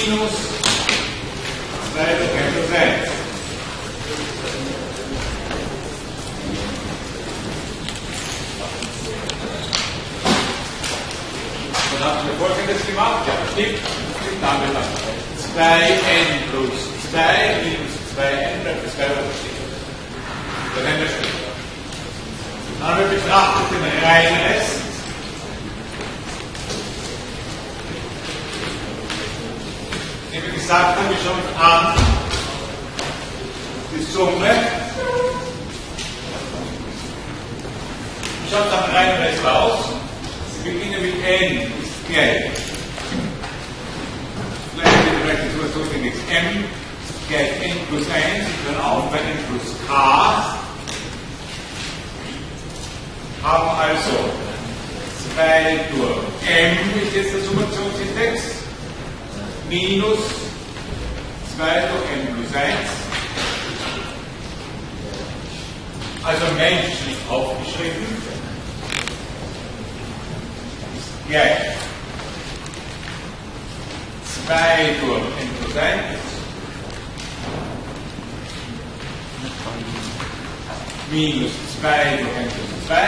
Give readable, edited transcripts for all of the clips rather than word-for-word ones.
minus 2 durch n plus 1. Dann haben wir Folgendes gemacht. Ja, stimmt. Damit 2n plus 2 minus 2n bleibt das 2 stehen. Dann haben wir stehen. Dann haben wir betrachtet den reinen Rest. Wie wir gesagt haben, wir schauen uns an die Summe. Wir schauen uns am reinen Rest aus. Wir beginnen mit n ist gleich. So sind jetzt m gleich n plus 1, wir hören auf bei n plus k, haben also 2 durch m ist jetzt der Summationsindex, minus 2 durch n plus 1, also menschlich aufgeschrieben, ist gleich 2 durch n plus 1 minus 2 durch n plus 2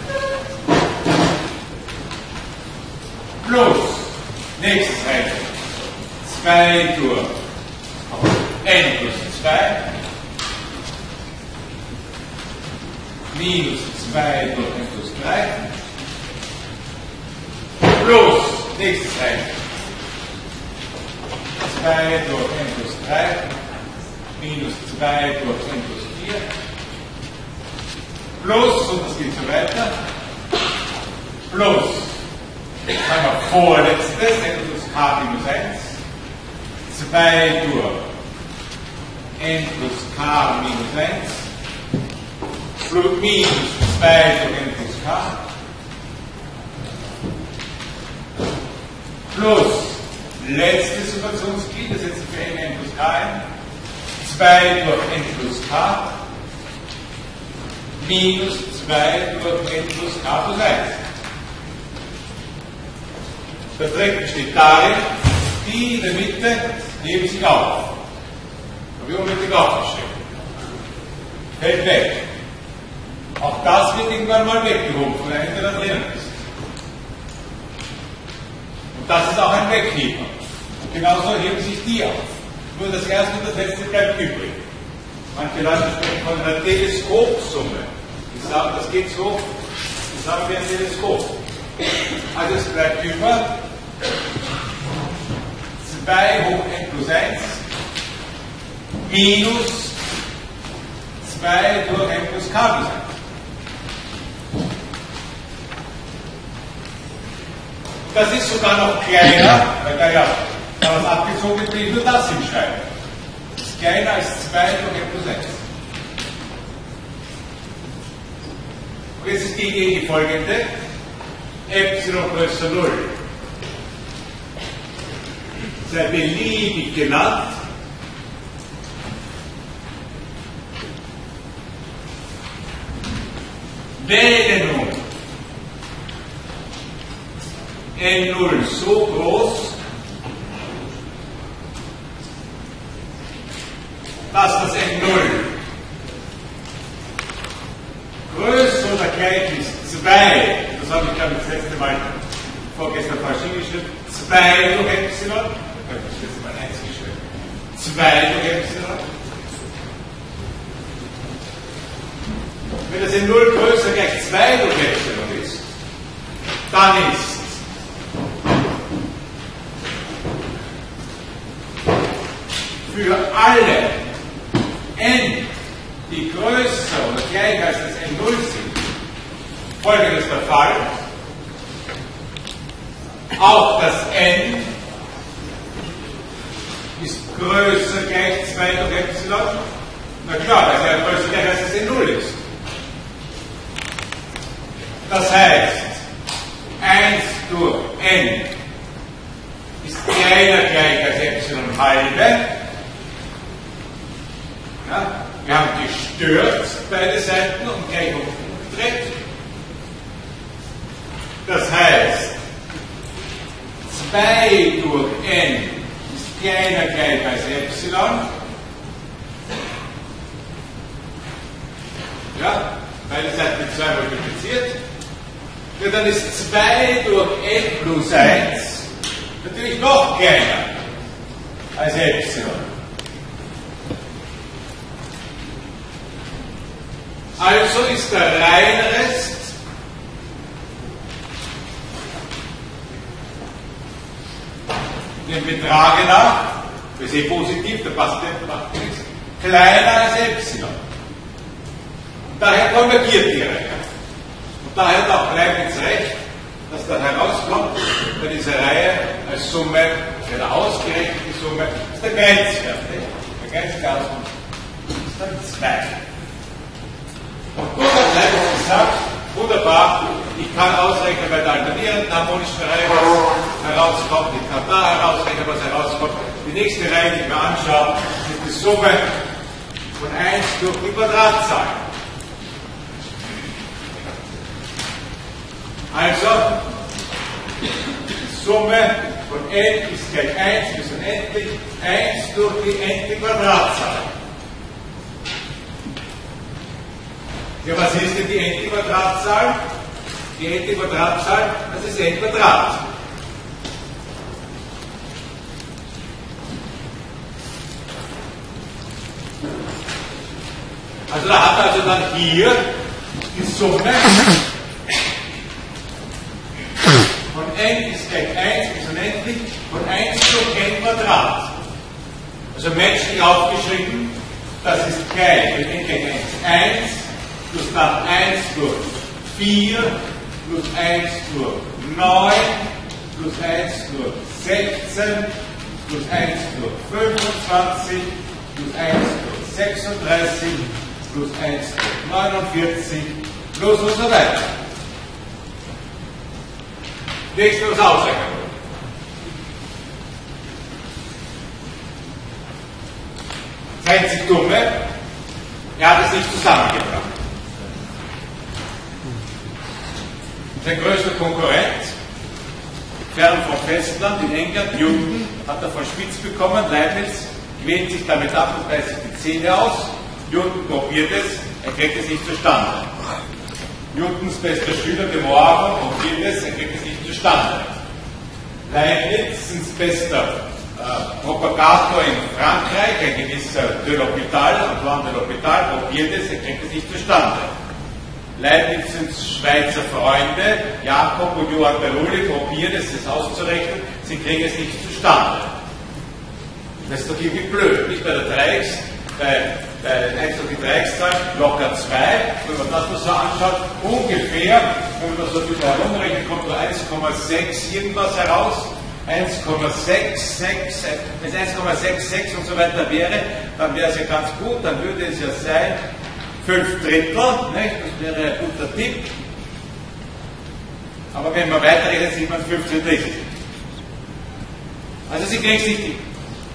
plus nächste Seite 2 durch n plus 2 minus 2 durch n plus 3 plus nächste Seite 2 durch n plus 3 minus 2 durch n plus 4 plus, und das geht so weiter, plus, sagen wir vorletztes, n plus k minus 1, 2 durch n plus k minus 1, plus minus 2 durch n plus k, plus letztes Summationsglied, das setzen wir n plus k ein, 2 durch n plus k minus 2 durch n plus k plus 1. Das Dreck besteht darin, die in der Mitte heben sich auf. Habe ich unmittelbar aufgeschrieben. Fällt weg. Auch das wird irgendwann mal weggehoben von einem, der da drinnen ist. Und das ist auch ein Wegheber. Und genauso heben sich die auf. Nur das erste und das letzte bleibt übrig. Manche Leute sprechen von einer Teleskopsumme. Die sagen, das geht so, das haben wir ein Teleskop. Also es bleibt über 2 hoch n plus 1 minus 2 durch n plus k plus 1. Das ist sogar noch kleiner, weil da ja was abgezogen wird, nur das im Schreiben. Das ist kleiner als 2 durch n plus 1. Und jetzt ist die Idee die folgende: Epsilon größer 0 sei beliebig genannt, wähle nun n0 so groß, dass das n0 größer oder gleich ist 2, das habe ich glaube ich das letzte Mal vorgestern falsch hingeschrieben, 2 durch Epsilon, da habe ich das letzte Mal 1 geschrieben, 2 durch Epsilon. Wenn das n0 größer gleich 2 durch Epsilon ist, dann ist für alle n, die größer oder gleich als das n0 sind, folgendes der Fall: auch das n ist größer gleich 2 durch Epsilon. Na klar, weil es ja größer gleich als das n0 ist. Das heißt, 1 durch n ist kleiner gleich als Epsilon halbe. Ja, wir haben gestürzt beide Seiten und gleich umgedreht. Das heißt, 2 durch n ist kleiner gleich als Epsilon. Ja, weil es halt mit 2 multipliziert. Ja, dann ist 2 durch n plus 1 natürlich noch kleiner als Epsilon. Also ist der Reihenrest dem Betrag nach, das ist positiv, der passt nichts, kleiner als Epsilon. Und daher konvergiert die Reihe. Und daher hat auch Leibniz recht, dass dann herauskommt, bei dieser Reihe als Summe, oder ausgerechnete Summe, ist der Grenzwert. Der Grenzwert ist dann 2. Und gut hat Leibniz gesagt, wunderbar, ich kann ausrechnen bei der alternierenden harmonischen Reihe, was herauskommt, ich kann da herausrechnen, was herauskommt. Die nächste Reihe, die ich mir anschaue, ist die Summe von 1 durch die Quadratzahl. Also, die Summe von n ist gleich 1 bis unendlich, 1 durch die n-te Quadratzahl. Ja, was ist denn die n-te Quadratzahl? Die n-te Quadratzahl, das ist n Quadrat. Also da hat also dann hier die Summe von n ist gleich 1 bis unendlich von 1 durch n Quadrat. Also menschlich aufgeschrieben, das ist gleich, wenn n gleich 1, 1 plus dann 1 durch 4 plus 1 durch 9 plus 1 durch 16 plus 1 durch 25 plus 1 durch 36 plus 1 durch 49 plus und so weiter. Nächstes was ausrechnen. Das einzig Dumme, er hat es nicht zusammengebracht. Sein größter Konkurrent, fern vom Festland in England, Newton, hat er von Spitz bekommen, Leibniz quält sich damit ab und beißt sich die Zähne aus. Newton probiert es, er kriegt es nicht zustande. Newtons bester Schüler, de Moivre, probiert es, er kriegt es nicht zustande. Leibniz's bester Propagator in Frankreich, ein gewisser de l'Hôpital, Antoine de l'Hôpital, probiert es, er kriegt es nicht zustande. Leibniz's Schweizer Freunde, Jakob und Johann Bernoulli, probieren es, das auszurechnen, sie kriegen es nicht zustande. Das ist doch irgendwie blöd, nicht bei der Dreiecks, bei 1 durch die Dreieckszahl locker 2, wenn man das mal so anschaut, ungefähr, wenn man das so ein bisschen herumrechnet, kommt nur 1,6 irgendwas heraus, 1,66, wenn es 1,66 und so weiter wäre, dann wäre es ja ganz gut, dann würde es ja sein 5 Drittel, nicht? Das wäre ein guter Tipp. Aber wenn man weiterrechnet, sieht man 15 Drittel. Also Sie kriegen es nicht hin.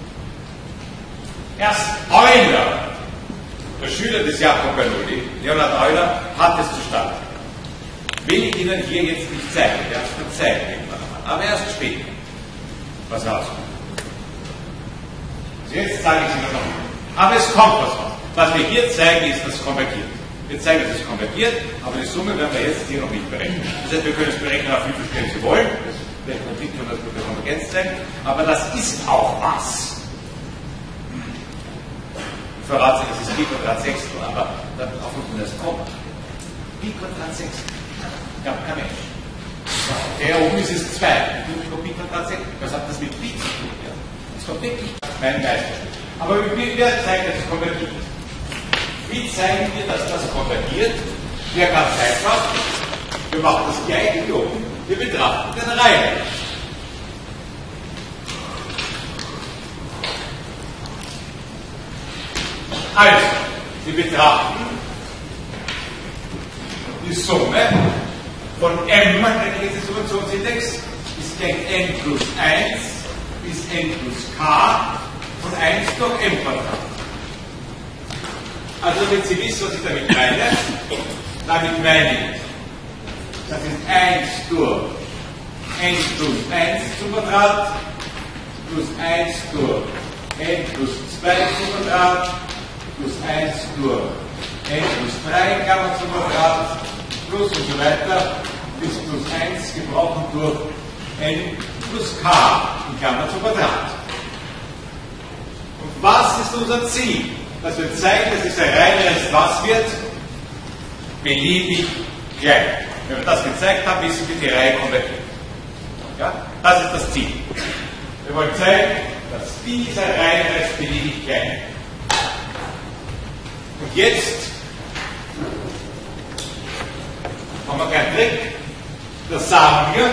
Erst Euler, der Schüler des Jakob Bernoulli, Leonhard Euler, hat es zustande. Will ich Ihnen hier jetzt nicht zeigen, der hat es gezeigt, aber erst später, was rauskommt. Also jetzt zeige ich es Ihnen noch. Aber es kommt was raus. Was wir hier zeigen, ist, dass es konvergiert. Wir zeigen, dass es konvergiert, aber die Summe werden wir jetzt hier noch nicht berechnen. Das heißt, wir können es berechnen, auf wie viel Stellen Sie wollen. Das ist vielleicht nicht, dass wir die Konvergenz zeigen, aber das ist auch was. Ich verrate Sie, das ist Pi Quadrat Sechstel, aber auf uns das kommt. Pi Quadrat Sechstel. Ja, kein Mensch. Der oben ist es 2. Pi Quadrat Sechstel. Was hat das mit Pi zu tun? Ja. Das kommt wirklich mein Meisterstück. Aber wir zeigen, dass es konvergiert. Wie zeigen wir, dass das konvergiert? Ja, ganz einfach. Wir machen das gleiche hier oben. Wir betrachten den Reihen. Also, wir betrachten die Summe von m, der Distributionsindex, ist gleich n plus 1 bis n plus k von 1 durch m Quadrat. Also, wenn Sie wissen, was ich damit meine ich, das ist 1 durch n plus 1 zum Quadrat plus 1 durch n plus 2 zum Quadrat plus 1 durch n plus 3 Klammer zum Quadrat plus und so weiter bis plus 1 gebrochen durch n plus k in Klammer zum Quadrat. Und was ist unser Ziel? Dass wir zeigen, dass dieser reineres was wird? Beliebig klein. Wenn wir das gezeigt haben, wissen wir, die Reihe konvergiert. Ja? Das ist das Ziel. Wir wollen zeigen, dass dieser reineres beliebig klein wird. Und jetzt haben wir keinen Trick. Das sagen wir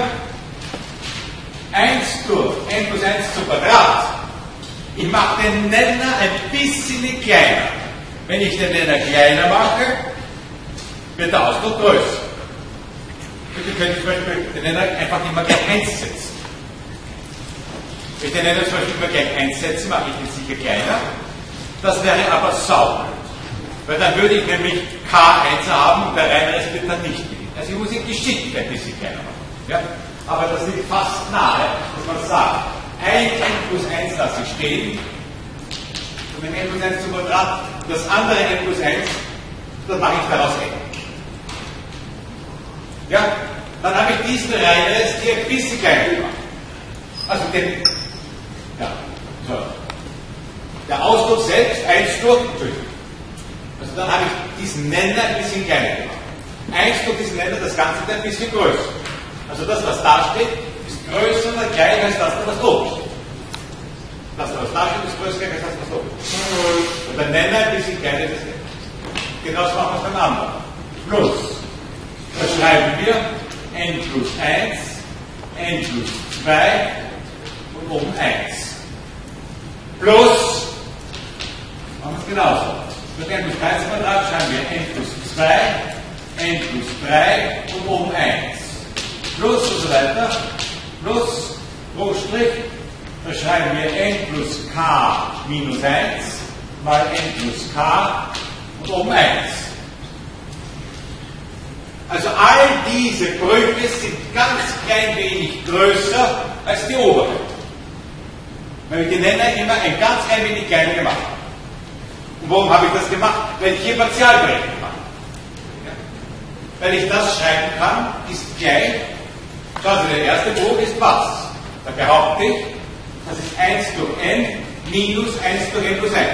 1 durch n plus 1 zum Quadrat. Ich mache den Nenner ein bisschen kleiner. Wenn ich den Nenner kleiner mache, wird der Ausdruck größer. Wir können zum Beispiel den Nenner einfach immer gleich 1 setzen. Wenn ich den Nenner zum Beispiel immer gleich 1 setze, mache ich ihn sicher kleiner. Das wäre aber saublöd. Weil dann würde ich nämlich K1 haben und der reineres wird dann nicht gelingen. Also ich muss ihn geschickt ein bisschen kleiner machen. Ja? Aber das liegt fast nahe, dass man sagt, ein n plus 1 lasse ich stehen und wenn n plus 1 zum Quadrat, das andere n plus 1, dann mache ich daraus n. Ja? Dann habe ich diesen reineres hier ein bisschen kleiner gemacht. Also den, ja, so. Der Ausdruck selbst, 1 durch, also dann habe ich diesen Nenner ein bisschen kleiner gemacht. 1 durch diesen Nenner, das Ganze wird ein bisschen größer. Also das, was da steht, ist größer oder kleiner als das, was oben steht. Das, was da steht, ist größer als das, was oben steht. Und der Nenner ein bisschen kleiner als das Nenner. Genauso machen wir es beim anderen. Plus. Da schreiben wir n plus 1, n plus 2 und oben 1. Plus, machen wir es genauso. Mit n plus 1 Quadrat schreiben wir n plus 2, n plus 3 und oben 1. Plus und so weiter. Plus, pro Strich, da schreiben wir n plus k minus 1 mal n plus k und oben 1. Also all diese Brüche sind ganz klein wenig größer als die oberen. Weil ich die Nenner immer ein ganz klein wenig kleiner gemacht habe. Und warum habe ich das gemacht? Weil ich hier Partialberechnung mache. Ja? Weil ich das schreiben kann, ist gleich. Also der erste Bruch ist was? Da behaupte ich, das ist 1 durch n minus 1 durch n plus 1.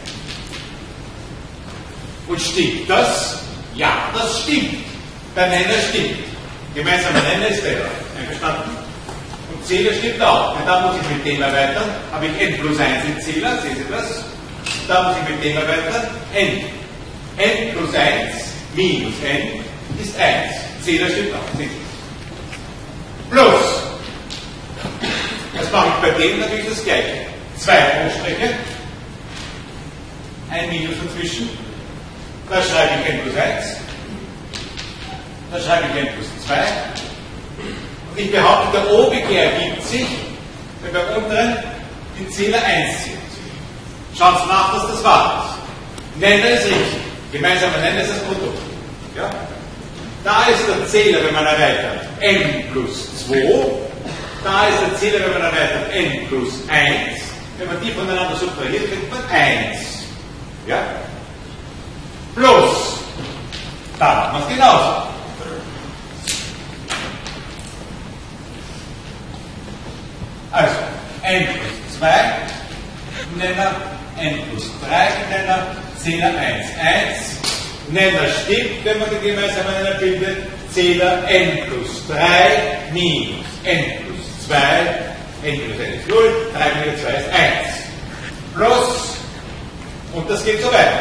Und stimmt das? Ja, das stimmt. Der Nenner stimmt. Gemeinsamer Nenner ist der. Einverstanden? Und Zähler stimmt auch. Denn da muss ich mit dem erweitern. Habe ich n plus 1 im Zähler, sehen Sie das? Da muss ich mit dem erweitern. N. N plus 1 minus n ist 1. Zähler stimmt auch. Sehen Sie. Plus. Das mache ich bei dem natürlich das gleiche. 2 Bruchstriche. Ein Minus dazwischen. Da schreibe ich n plus 1. Da schreibe ich n plus 2. Und ich behaupte, der obige ergibt sich, wenn beim unteren die Zähler 1 sind. Schauen Sie nach, dass das wahr ist. Nenner ist richtig. Gemeinsamer Nenner ist das Produkt. Ja? Da ist der Zähler, wenn man erweitert, n plus 2. Da ist der Zähler, wenn man erweitert, n plus 1. Wenn man die voneinander subtrahiert, kriegt man 1. Ja? Plus. Da macht man es genauso. Also, n plus 2 Nenner, n plus 3 Nenner, Zähler 1, 1. Nenner stimmt, wenn man die gemeinsamen Nenner bildet. Zähler n plus 3 minus n plus 2, n minus 1 ist 0, 3 minus 2 ist 1. Plus, und das geht so weiter.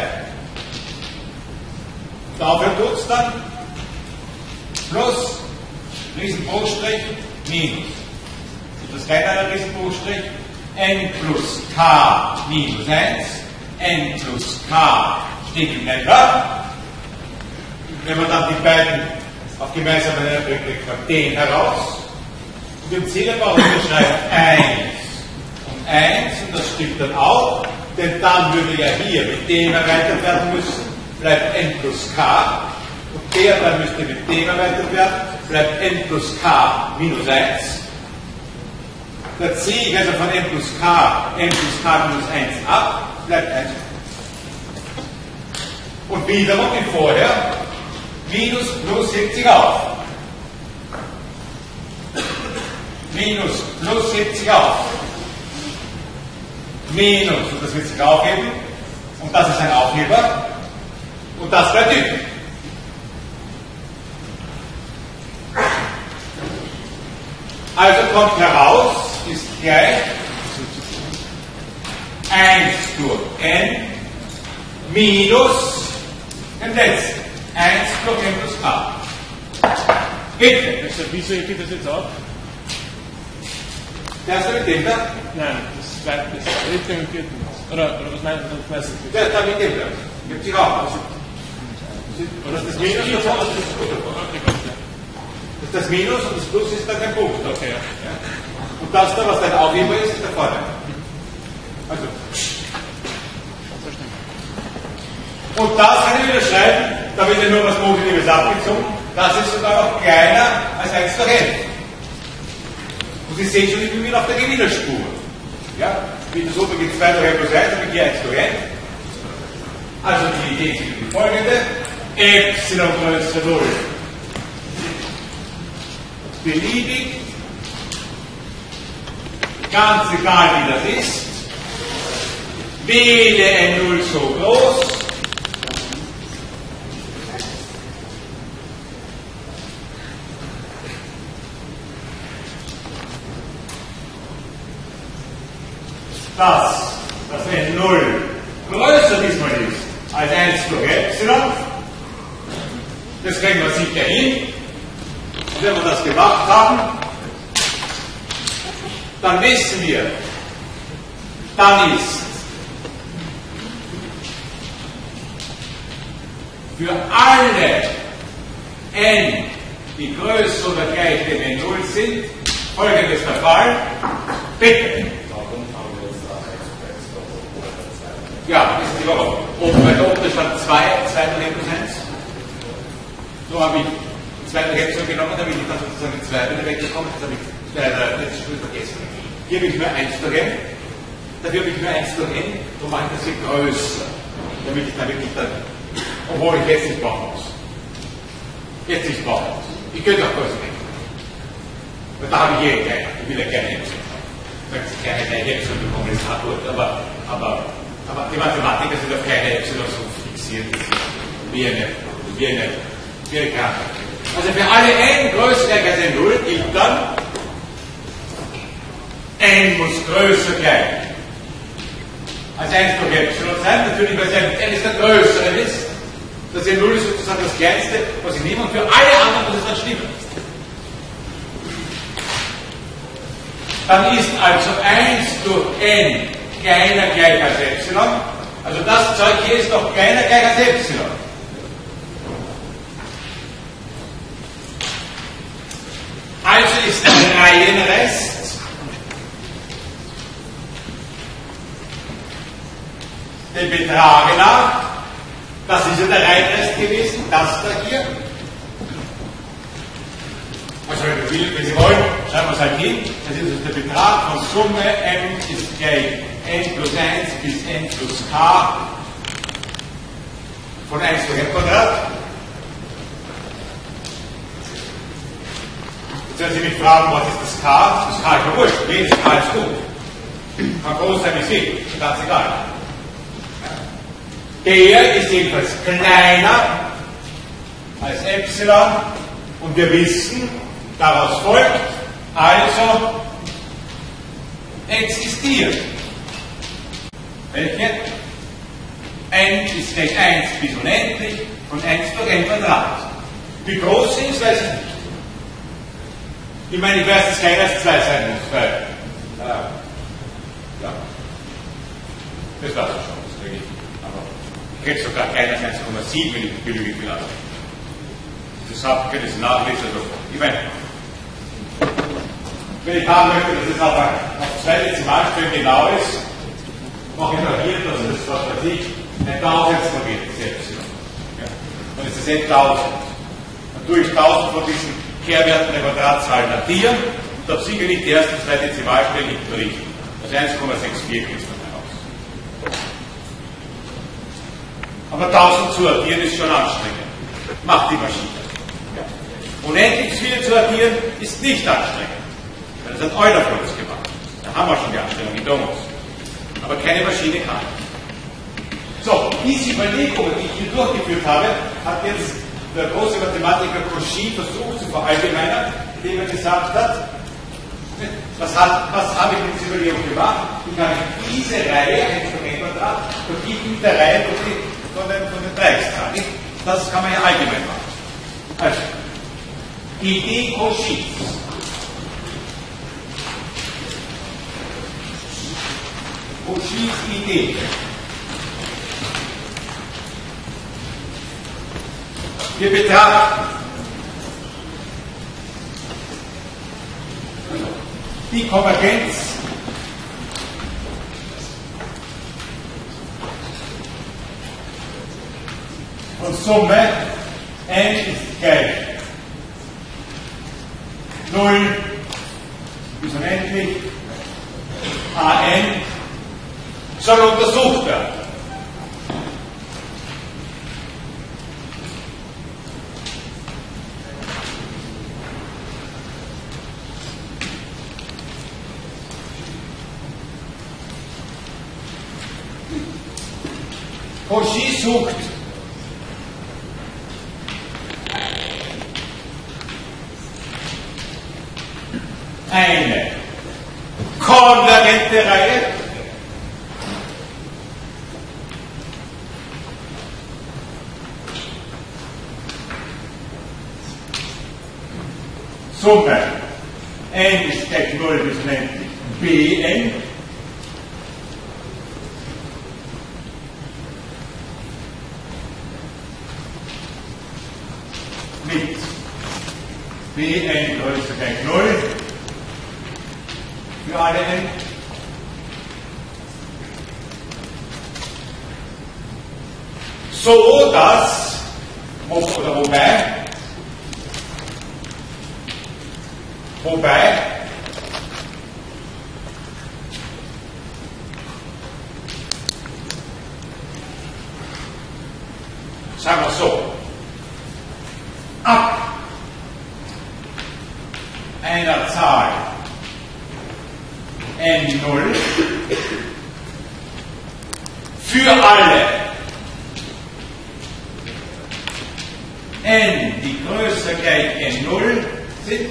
Dafür tut es dann plus, Riesenbruchstrich, minus. Das ist kein Riesenbruchstrich, n plus k minus 1, n plus k steht im Nenner. Wenn man dann die beiden auf gemeinsame Nenner bringt, kriegt man den heraus. Und im Zählerbau schreibt 1 und 1, und das stimmt dann auch, denn dann würde ja hier mit dem erweitert werden müssen, bleibt n plus k, und der dann müsste mit dem erweitert werden, bleibt n plus k minus 1. Da ziehe ich also von n plus k minus 1 ab, bleibt 1. Und wiederum wie vorher, minus plus hebt sich auf. Minus plus hebt sich auf. Minus, und das wird sich aufheben. Und das ist ein Aufheber. Und das bleibt übrig. Also kommt heraus, ist gleich 1 durch n minus dem letzten. 1 durch n plus k. Bitte. Also, wieso hebe ich das jetzt auf? Der erste mit dem da? Nein, das zweite, das dritte und vierte. Oder was meinst du? Das weiß ich nicht. Der da mit dem da. Gibt sich auch. Oder Das Minus davon, das ist gut davon. Das ist das Minus und das Plus ist dann der Punkt. Okay, ja. Und das da, was dann Aufheber ist, ist da vorne. Also. Und das kann ich wieder schreiben, da wird ja nur was Positives abgezogen. Das ist sogar noch kleiner als 1 durch n. Und Sie sehen schon, ich bin wieder auf der Gewinnerspur. Ja? Wie das oben geht 2 durch n plus 1, dann geht 1 durch n. Also die Idee ist die folgende. Epsilon größer 0. Beliebig. Ganz egal wie das ist. Wähle n0 so groß. Dass das n0 größer diesmal ist als 1 durch Epsilon. Das kriegen wir sicher hin. Und wenn wir das gemacht haben, dann wissen wir, dann ist für alle n, die größer oder gleich dem n0 sind, folgendes der Fall. Bitte. Ja, wissen Sie warum? Oben bei der Oben stand 2 durch n plus 1. So habe ich 2 durch Epsilon genommen, damit ich dann sozusagen die 2 wieder weggekommen. Das habe ich letzte Stunde vergessen. Hier habe ich nur 1 durch n. Dafür habe ich nur 1 durch n. So mache ich das hier größer. Damit ich dann wirklich dann, obwohl ich jetzt nicht brauchen muss. Jetzt nicht brauchen muss. Ich könnte auch größer rechnen. Weil da habe ich hier kleiner. Ich will ja gerne Epsilon haben. Wenn Sie keine Epsilon bekommen, ist hart gut. Aber die Mathematiker sind auf keine Epsilon so fixiert wie eine Krankheit. Also für alle n größer als n0 gilt dann, n muss größer gleich als 1 durch Epsilon sein. Natürlich, weil n ist der größere ist. Das n0 ist sozusagen das kleinste, was ich nehme. Und für alle anderen muss es dann stimmen. Dann ist also 1 durch n kleiner gleich als Epsilon. Also das Zeug hier ist doch kleiner gleich als Epsilon. Also ist der Reihenrest dem Betrag nach, das ist ja der Reihenrest gewesen, das da hier. Also wenn Sie wollen, schreiben wir es halt hin. Das ist also der Betrag von Summe m ist gleich n plus 1 bis n plus k von 1 durch n Quadrat. Jetzt werden Sie mich fragen, was ist das k? Das k ist ja wurscht, jedes k ist gut. Kann groß sein wie viel, ganz egal. Der ist jedenfalls kleiner als Epsilon und wir wissen, daraus folgt, also existiert. Welche? n ist gleich 1 bis unendlich und 1 durch n Quadrat. Wie groß sie ist, weiß ich nicht. Ich meine, ich weiß, dass es kleiner als 2 sein muss, weil, ja, das weiß ich schon, das kriege ich. Aber ich kriege sogar kleiner als 1,7, wenn ich die Bildung viel habe. Das habe ich das nachlesen. Also, ich meine, wenn ich haben möchte, dass es auf 2 Dezimalstellen genau ist, mache ich noch hier, dass das, was weiß ich, ein Tausendstel geht, das Epsilon. Ja. Dann ist das 1000. Dann tue ich 1000 von diesen Kehrwerten der Quadratzahl datieren darf sicher nicht die erste und zweite Dezimalstelle nicht berichten. Also 1,64 kriegst du dabei raus. Aber 1000 zu addieren ist schon anstrengend. Macht die Maschine. Ja. Unendlich viele zu addieren ist nicht anstrengend. Das hat Euler für uns gemacht. Da haben wir schon die Anstrengung hinter uns. Aber keine Maschine kann. So, diese Überlegungen, die ich hier durchgeführt habe, hat jetzt der große Mathematiker Cauchy versucht zu verallgemeinern, indem er gesagt hat, was habe ich mit dieser Überlegung gemacht? Ich habe diese Reihe, 1 durch n Quadrat, verglichen mit der Reihe von den Dreieckszahlen. Das kann man ja allgemein machen. Also, Idee Cauchys. Cauchys Idee. Wir betrachten die Konvergenz von Summe n ist gleich 0 bis unendlich an soll untersucht werden. Cauchy sucht eine konvergente Reihe Summe n ist gleich 0 bis unendlich Bn mit Bn größer gleich 0 für alle n. So dass, wobei sagen wir so, ab einer Zahl n0 für alle n, die größer gleich n0 sind,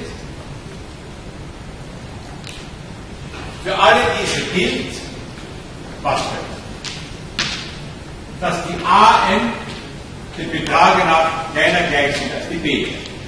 für alle diese gilt, was dass die an den Betragen nach kleiner gleich sind als die b.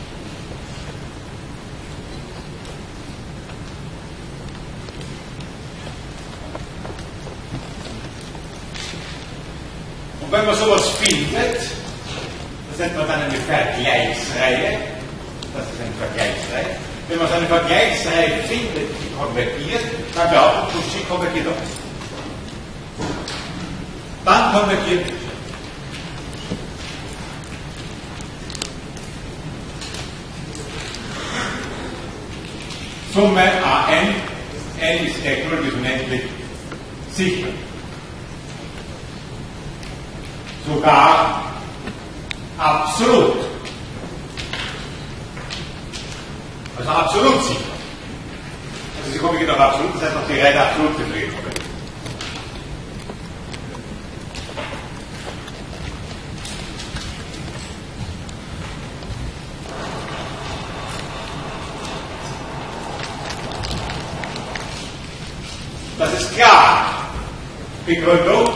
Und wenn man sowas findet, das nennt man dann eine Vergleichsreihe. Das ist eine Vergleichsreihe. Wenn man so eine Vergleichsreihe findet, die konvergiert, dann glaubt man, Cauchy konvergiert auch. Dann konvergiert Summe an, n ist gleich 0 bis unendlich sicher. Sogar absolut. Also absolut sicher. Also sie konvergiert auch absolut, das heißt auch die Reihe der absoluten Beträge konvergiert. Das ist klar. Begründung.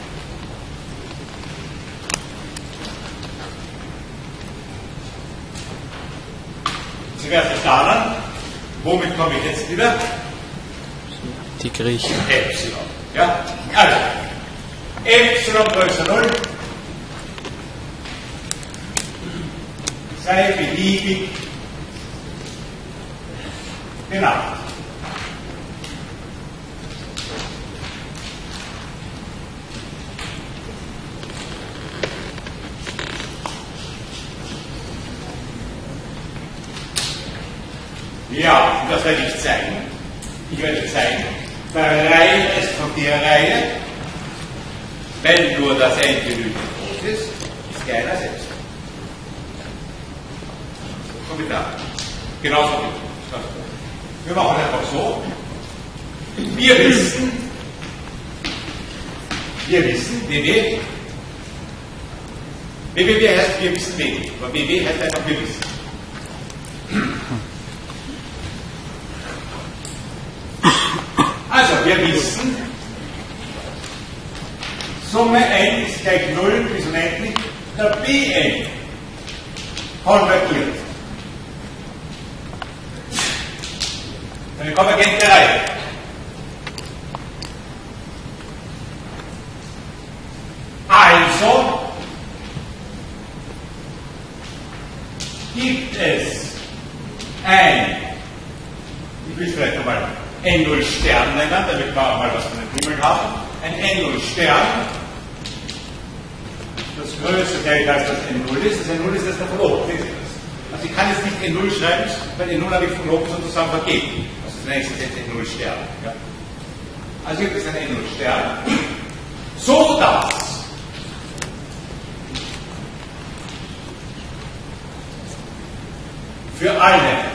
Sie werden verstanden. Womit komme ich jetzt wieder? Die Griechen. Epsilon. Ja? Also, Epsilon größer 0 sei beliebig genannt. Ja, das das werde ich zeigen. Ich werde zeigen, der Reihenrest von der Reihe, wenn nur das n genügend groß ist, ist gleich selbst. So wie da. Genauso wie. Wir machen einfach so. Wir wissen, WW. WW heißt, wir wissen wenig. Aber WW heißt einfach, wir wissen. Also, wir wissen, Summe n ist gleich 0 bis unendlich, der Bn konvergiert. Eine konvergente Reihe. Also gibt es ich will es vielleicht nochmal N0 Stern nennen, damit wir auch mal was von den Himmel haben. Ein N0 Stern, das größte gleich als das N0 ist. Das N0 ist das da von oben. Sehen Sie das? Also ich kann jetzt nicht N0 schreiben, weil N0 habe ich von oben sozusagen vergeben. Also das nächste ist jetzt N0 Stern. Ja. Also gibt es ein N0 Stern, so dass für alle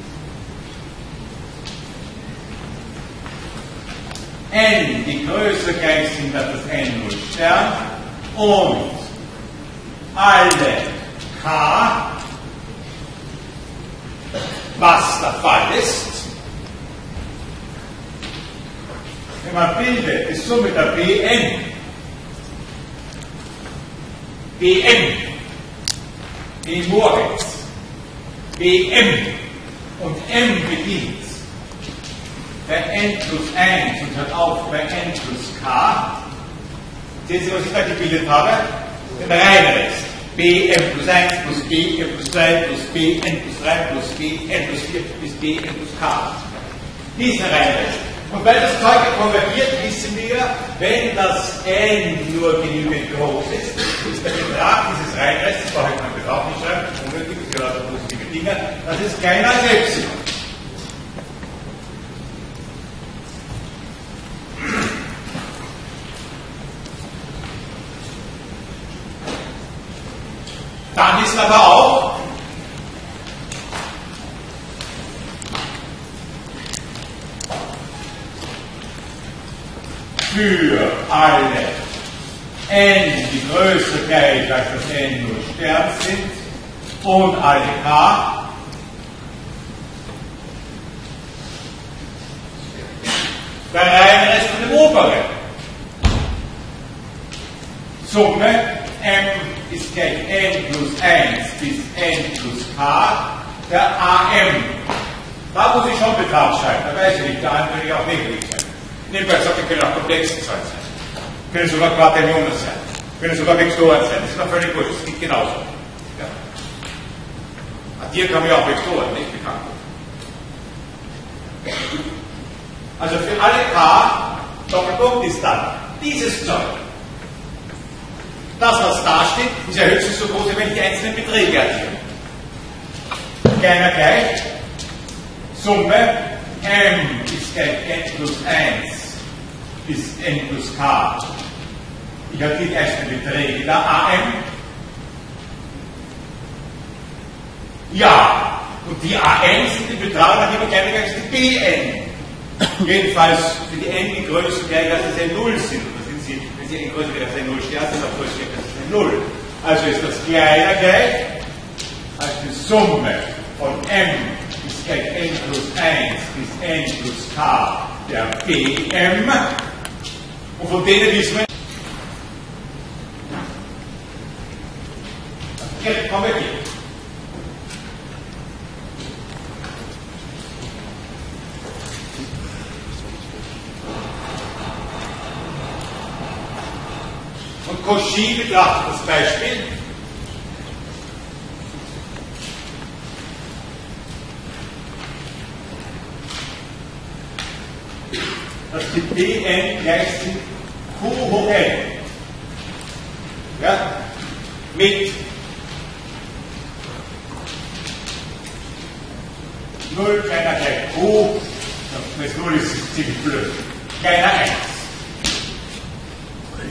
n, die größer gleich sind als das N0 Stern und alle k, was der Fall ist, wenn man bildet die Summe der Bn, wie Moritz, Bm und m beginnt bei n plus 1 und hört auf bei n plus k. Sehen Sie, was ich da gebildet habe? Den Reihenrest. Bm plus 1 plus Bm plus 2 plus Bn plus 3 plus Bn plus 4 bis Bn plus k. Diesen Reihenrest. Und weil das Zeug konvergiert, wissen wir, wenn das n nur genügend groß ist, ist der Betrag dieses Reihenrests, das brauche ich meinen Betrag nicht schreiben, unnötig, das gehört auch positive Dinge, das ist kleiner als Epsilon. Dann ist aber auch, für alle n, die größer gleich als das n nur Stern sind, und alle k, der Reihenrest von dem oberen. Summe m ist gleich n plus 1 bis n plus k, der AM. Da muss ich schon Betrag schreiben, da weiß ich nicht, der andere will ich auch negativ sein. Nebenbei gesagt, die können auch komplexe Zahlen sein. Können sogar Quaternionen sein. Können sogar Vektoren sein. Das ist mir völlig wurscht, das geht genauso. Ja. Hier kann man ja auch Vektoren, nicht bekannt. Also für alle k, Doppelpunkt ist dann dieses Zeug. Das, was da steht, ist ja höchstens so groß, wenn ich die einzelnen Beträge addiere. Kleiner gleich, Summe m ist gleich n plus 1 bis n plus k. Ich habe die ersten Beträge, der AM. Ja, und die AM sind die Beträge, nach immer kleiner als die BN. Jedenfalls für die n die Größen gleich als das n0 sind. Und da sind sie, wenn sie n größer als n0 Stern sind, auch größer als n0. Also ist das kleiner gleich als die Summe von m ist gleich n plus 1 bis n plus k der BM. Und von denen wissen wir, jetzt kommen wir hier. Und Cauchy betrachtet das Beispiel. Dass die Bn gleich sind Q hoch n. Ja? Mit 0 kleiner gleich Q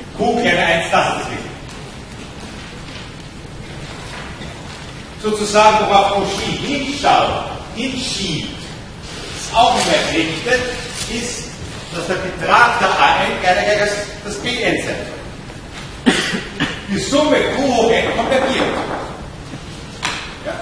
Q kleiner 1, das ist das Richtige. Sozusagen, worauf Cauchy hinschiebt, ist auch immer errichtet, ist, dass der Betrag der AN gleich als das BN sein soll. Die Summe Q hoch n konvergiert. Ja.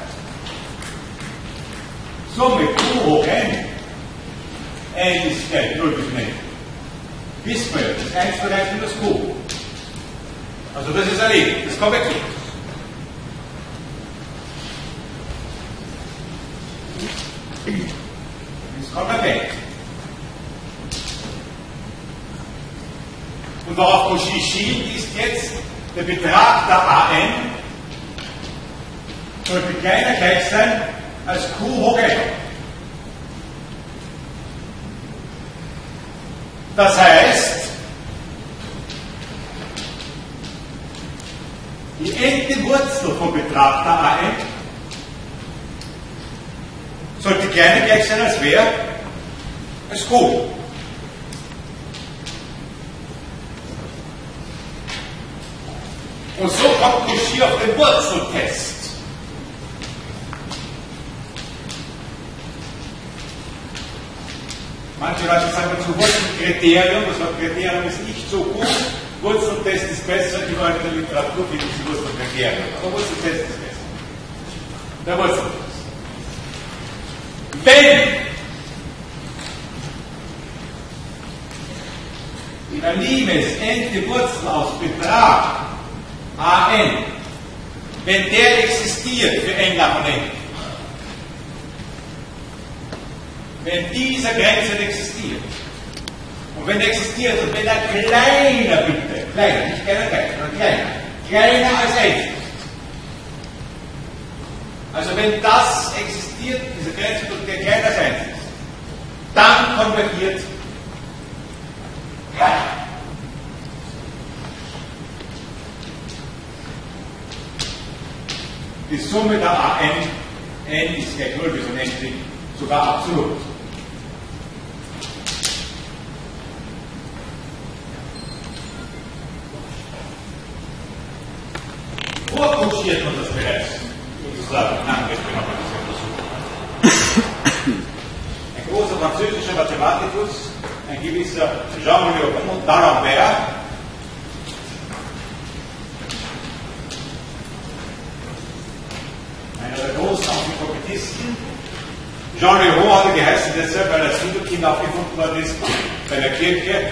Summe Q hoch n ist gleich 0 bis n. Wissen wir, das ist 1 gleich minus Q. Also das ist erledigt, das konvergiert. Das kommt weg. Und worauf Cauchy schielt, ist jetzt der Betrag der AN sollte kleiner gleich sein als Q hoch n. Das heißt, die n-te Wurzel vom Betrag der AN sollte kleiner gleich sein als wer? Als Q. Und so kommt Cauchy auf den Wurzeltest. Manche Leute sagen dazu Wurzelkriterium, das Wort Kriterium ist nicht so gut. Wurzeltest ist besser, überall in der Literatur finden Sie Wurzelkriterium. Aber Wurzeltest ist besser. Der Wurzeltest. Wenn in der Limes n-te Wurzel aus Betrag AN, wenn der existiert für n nach n, wenn dieser Grenze existiert, und wenn er existiert und wenn er kleiner bitte, kleiner, nicht kleiner, sondern kleiner als 1 ist, also wenn das existiert, diese Grenze, der kleiner als 1 ist, dann konvergiert die Summe der AN, n ist gleich 0 bis unendlich, sogar absolut. Vorkonstruiert man das bereits, sozusagen, ein großer französischer Mathematikus, ein gewisser Jean-Léon d'Alembert, einer der großen Amphitopetisten. Jean Léon hatte geheißen deshalb, weil das Hinterkind aufgefunden worden ist bei der Kirche.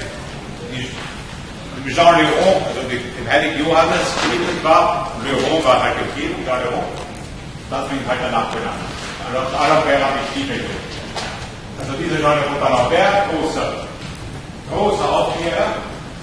Jean Léon, also dem heiligen Johannes, gewidmet war. Léon war halt der Kind, Jean Léon. Das hat ihn halt danach benannt. Also D'Alembert habe ich viel mehr. Also dieser Jean Léon d'Alembert, großer Aufklärer,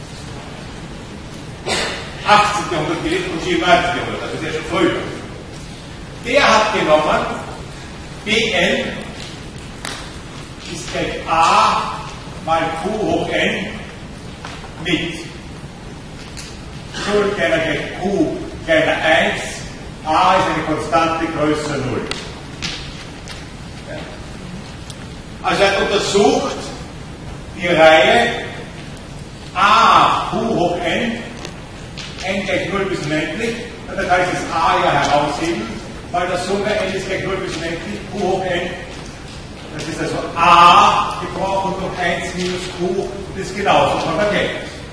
18. Jahrhundert gelebt und 19. Jahrhundert, also sehr schon früher. Der hat genommen, Bn ist gleich a mal q hoch n mit 0 kleiner gleich q kleiner 1, a ist eine Konstante größer 0. Also er hat untersucht die Reihe a q hoch n, n gleich 0 bis unendlich, und da kann ich das a ja herausheben, weil der Summe n ist gleich 0 bis unendlich, q hoch n, das ist also a gebrochen durch 1 minus q, das ist genauso konvergent.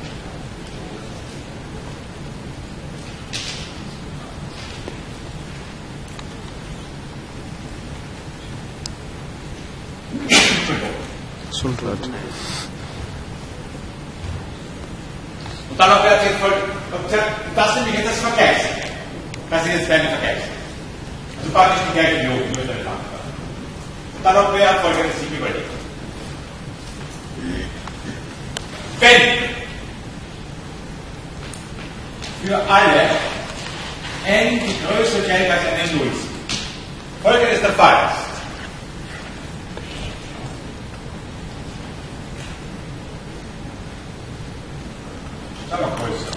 Und dann noch wird das nämlich jetzt das Vergleich. Das ist jetzt deine Vergleich. Also praktisch die gleiche Logik, nur in der Land. Und dann noch wer folgendes sich überlegt. Wenn für alle n die Größe gleich als n 0 ist, folgendes der Fall ist. Sagen wir größer.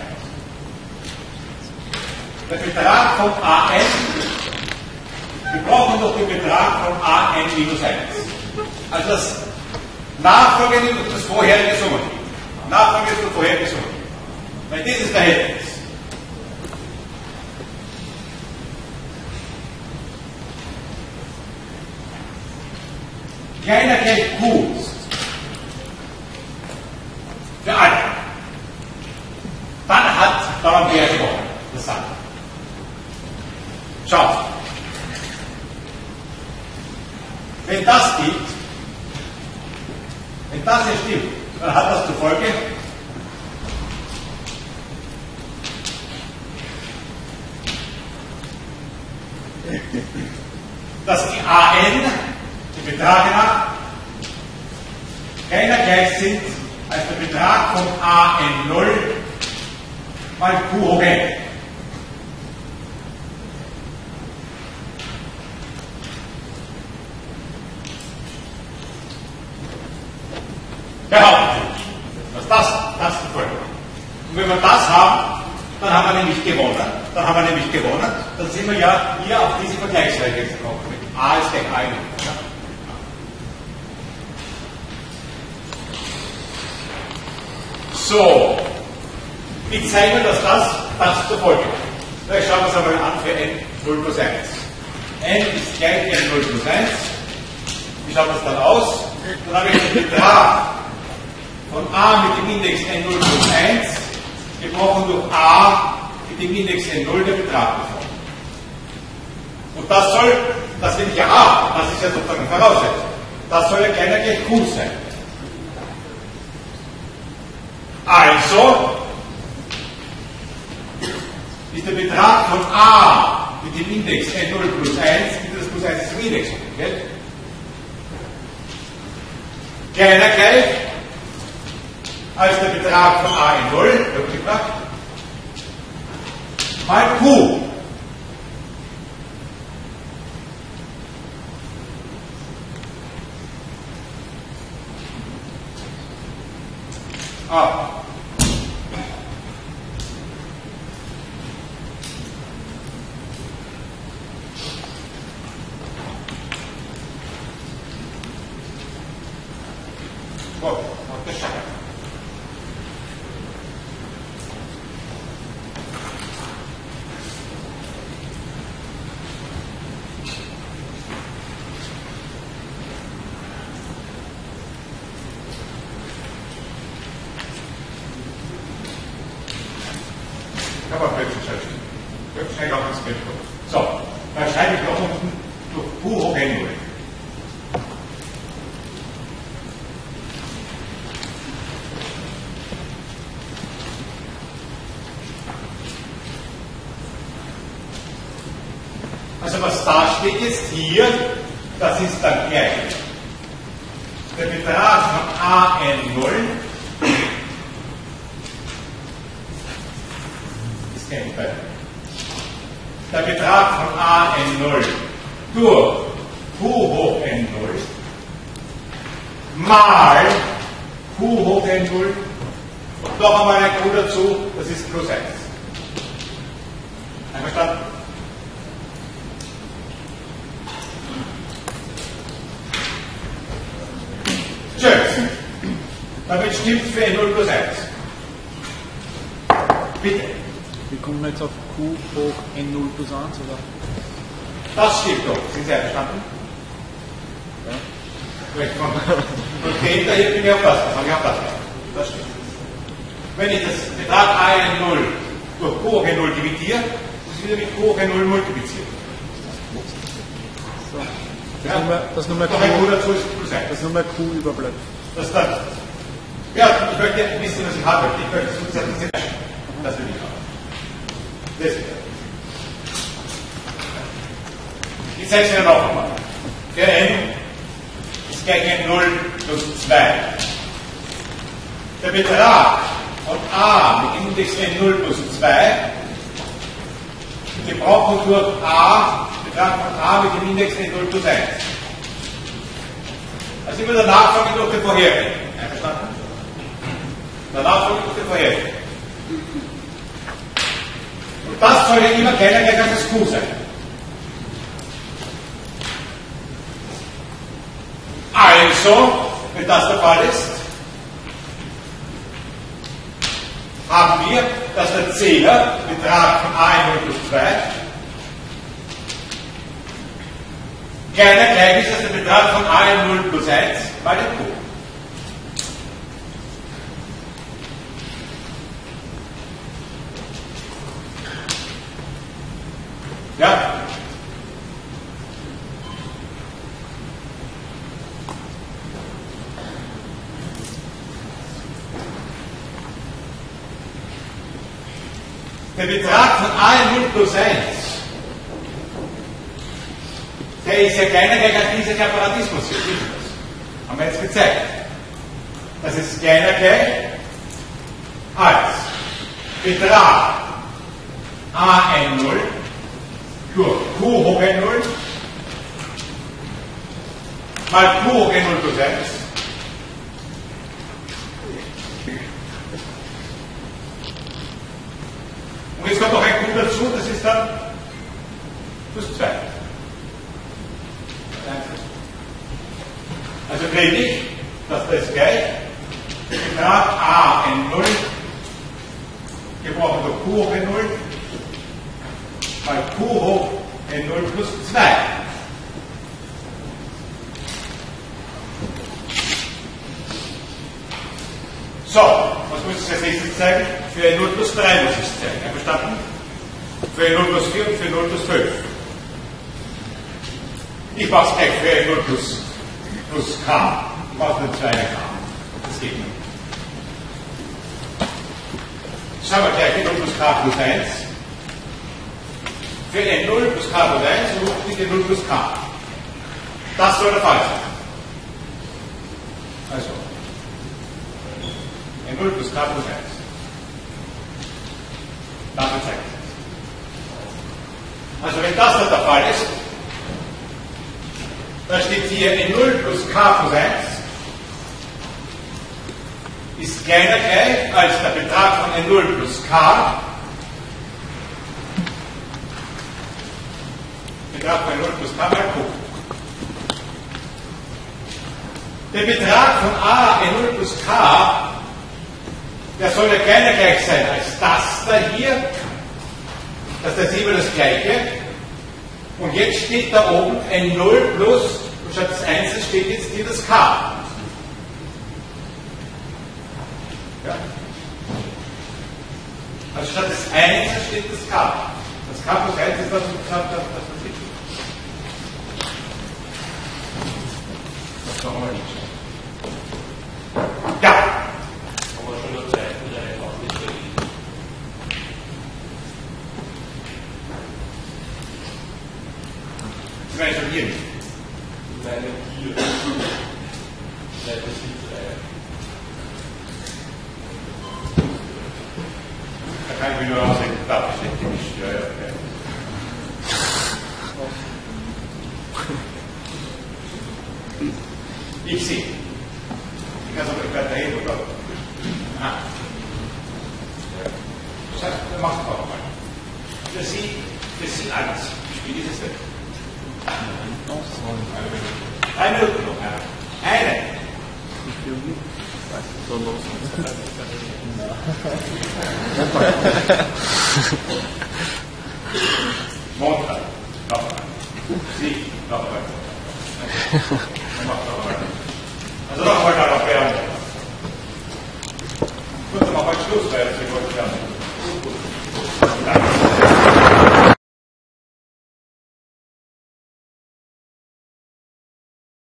Der Betrag von an, gebrochen durch den Betrag von an minus 1. Also das Nachfolgende und das vorherige Summen. Nachfolgende und vorherige Summen. Bei dieses Verhältnis kleiner gleich Q für alle, dann haben wir gewonnen. Das sagt. Schaut. Wenn das gilt, wenn das hier stimmt, dann hat das zur Folge, dass die AN, die Beträge nach, kleiner gleich sind als der Betrag von AN0 mal Q hoch n. Behauptet sich, dass das die Folge ist. Und wenn wir das haben, dann haben wir nämlich gewonnen. Dann sind wir ja hier auf diese Vergleichsrechnung gekommen. Mit A ist gleich A. Ja? So, wie zeigen wir, dass das zur Folge hat? Vielleicht schauen wir es einmal an für n 0 plus 1. n ist gleich n 0 plus 1. Wie schaut das dann aus? Dann habe ich den Betrag von a mit dem Index n0 plus 1 gebrochen durch a mit dem Index n0 der Betrag davon. Und das will ich ja haben, das ist ja sozusagen Voraussetzung. Das soll ja kleiner gleich q sein. Also ist der Betrag von a mit dem Index n0 plus 1, mit das plus 1 ist zum Index, gell? Kleiner gleich als der Betrag von a in 0, mal q. Ah. Gut, das ist kann man plötzlich schreiben. Plötzlich auch ins Bild kommen. So, dann schreibe ich noch unten durch Q hoch n0. Also was da steht jetzt hier, das ist dann gleich der Betrag von AN0 ist kein Fall. Der Betrag von AN0 durch Q hoch N0 mal Q hoch N0 und noch einmal ein Q dazu, das ist plus 1. Einverstanden? Schön. Damit stimmt für N0 plus 1. Bitte. Wir kommen jetzt auf Q hoch N0 plus 1, oder? Das stimmt doch. Sind Sie einverstanden? Ja. Und dahinter hier bin ich auf das. Das habe ich auf das. Das stimmt. Wenn ich das Betrag A0 durch Q hoch N0 dividiere, muss ich wieder mit Q hoch N0 multiplizieren. So. Ja. Das Nummer Q, noch ein Q dazu ist plus 1. das Nummer Q überbleibt. Das dann. Ja, ich möchte wissen, was ich haben möchte. Ich möchte sozusagen das nicht. Das will ich haben. Das ist ich zeige es Ihnen noch einmal. Für n ist gleich n0 plus 2. Der Betrag von a mit Index n0 plus 2 gebrochen durch Betrag von a mit dem Index n0 plus 1. Also immer der Nachfolge durch den vorherigen. Einverstanden? Der Nachfolge durch den vorherigen. Und das soll ja immer kleiner gleich als das Q sein. Also, wenn das der Fall ist, haben wir, dass der Zähler Betrag von a in 0 plus 2 kleiner gleich ist als der Betrag von a in 0 plus 1 mal dem Q. Ja? Der Betrag von a in 0 plus 1, der ist ja kleiner gleich als dieser Quadratismus hier. Haben wir jetzt gezeigt. Das ist kleiner gleich als Betrag a n 0 durch q hoch n 0 mal q hoch n 0 plus 1 und jetzt kommt noch ein q dazu, das ist dann plus 2. Also kriege ich, dass das gleich Betrag a n 0 gebrochen durch q hoch n 0 mal q hoch n 0 plus 2. So, was muss ich als nächstes zeigen? Für n 0 plus 3 muss ich es zeigen. Einverstanden? Für n 0 plus 4 und für n 0 plus 5. Ich mache es gleich für n 0 plus k. Ich mache nur 2 k. Das geht nicht. Schauen wir gleich n 0 plus k plus 1. Für n 0 plus k plus 1 ruft nicht n 0 plus k. Das soll der Fall sein. Also, n 0 plus k plus 1. Dafür zeigt es. Also, wenn das nicht der Fall ist, dann steht hier n 0 plus k plus 1 ist kleiner gleich als der Betrag von n 0 plus k. Betrag von n 0 plus k mal q. Der Betrag von a n 0 plus k, der soll ja kleiner gleich sein als das da hier. Das ist immer das gleiche. Und jetzt steht da oben n 0 plus, und statt des 1 steht jetzt hier das k. Ja. Also statt des 1 steht das k. Das k plus 1 ist das, was ich. Das machen wir nicht. Ja. Aber schon der Zeit wieder einfach nicht verliehen. Sie meinen schon hier nicht? Nein, hier. Seite 7, 3. Da kann ich mich nur ausreden, da steht die nicht. Ja, ja, okay. Ich sehe. Ich kann es aber nicht weiter hin, oder? Ah. Das heißt, wir machen es auch mal. Für Sie alles. Wie ist es denn? 3 Minuten noch. Eine. So los. Montag. Noch einmal. Sie. Noch einmal. Also noch einmal nach Werbung. Gut, dann machen wir Schluss, weil